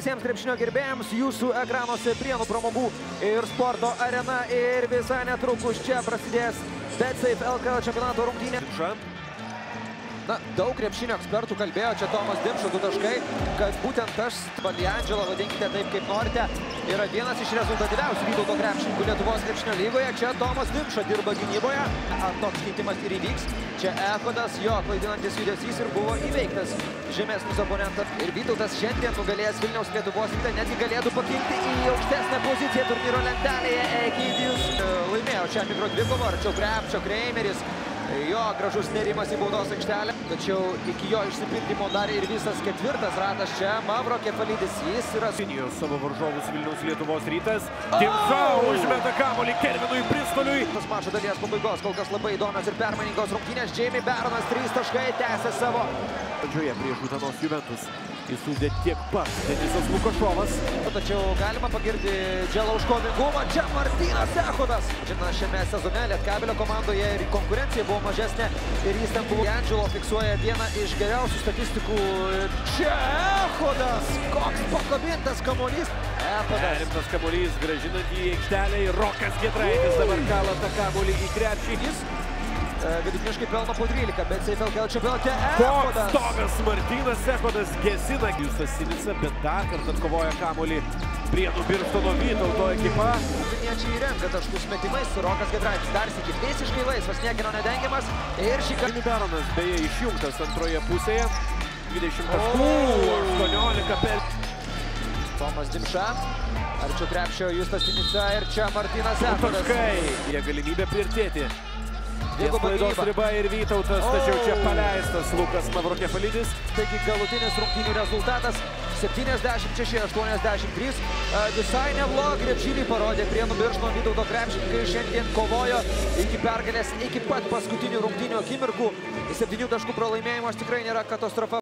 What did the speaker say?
visiems krepšinio gerbėjams, jūsų ekranuose Prienų pramogų ir sporto arena ir visai netrukus čia prasidės BetSafe LKL čempionato rungtynė. Na, daug krepšinio ekspertų kalbėjo, čia Tomas Dimša 2 taškai, kad būtent aš, Valiandželo, vadinkite taip kaip norite, yra vienas iš rezultatyviausių Vytauto krepšininkų Lietuvos krepšinio lygoje. Čia Tomas Dimša dirba gynyboje. Ar toks keitimas ir įvyks? Čia Echodas, jo klaidinantis judesys ir buvo įveiktas žemesnis oponentas. Ir Vytautas šiandien nugalėjęs Vilniaus Lietuvos rytą netgi galėtų pakilti į aukštesnę poziciją turnyro lentelėje. Egidijus laimėjo šią mikrodvikovą, arčiau krepšio Kreimeris. Jo gražus nerimas į baudos aikštelę, tačiau iki jo išsipildymo dar ir visas ketvirtas ratas čia. Mavro Kefalidis, jis yra savo varžovus Vilniaus Lietuvos rytas. Dimša užmeta kamuolį Kelvinui Bristoliui. Mačo dalies pabaigos, kol kas labai įdomios ir permainingos rungtynės. Jamie Baronas 3 taškai, tęsia savo. Pradžioje prieš Utenos Juventus įsūdė tiek pat Denisas Lukašovas. Tačiau galima pagirti Dželauš kovingumą. Čia Martynas Echodas. Šiame sezone Lietkabelio komandoje ir konkurencija buvo mažesnė ir jis ten buvo. Angelo fiksuoja vieną iš geriausių statistikų. Čia Echodas. Koks pakabintas kamuolys. Perimtas kamuolys, grąžinant į aikštelę ir Rokas Giedraitis dabar kala tą kamuolį į krepšį. Jis vidutiniškai pelno po 12, bet BetSafe LKL čempionate Koks stogas Martynas Echodas gesina. Justas Sinica, bet dar kartą atkovoja kamuolį Prienų Birštono Vytauto ekipa. Vilniečiai renka taškus metimais. Rokas Giedraitis dar sykį visiškai laisvas, niekieno nedengiamas. Ir šį kartą Baronas beje išjungtas antroje pusėje. 20 taškų, 18 per. Tomas Dimša, arčiau krepšio Justas Sinica ir čia Martynas Echodas. Taškai, jie galimybė priartėti. Ties klaidos riba ir Vytautas, tačiau čia paleistas Lukas Mavro Kefalidis. Taigi galutinis rungtynių rezultatas 76-83. Visai neblogą krepšinį parodė Prienų Birštono Vytauto krepšininkai. Šiandien kovojo iki pergalės, iki pat paskutinių rungtynių akimirkų. 7 taškų pralaimėjimas tikrai nėra katastrofa.